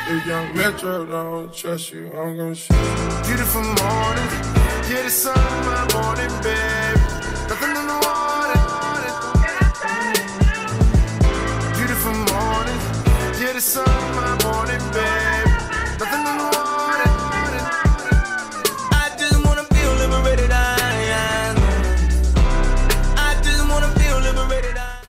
If young Metro don't trust you, I'm gonna shoot you. Beautiful morning, yeah, the sun in my morning, babe. Nothing to know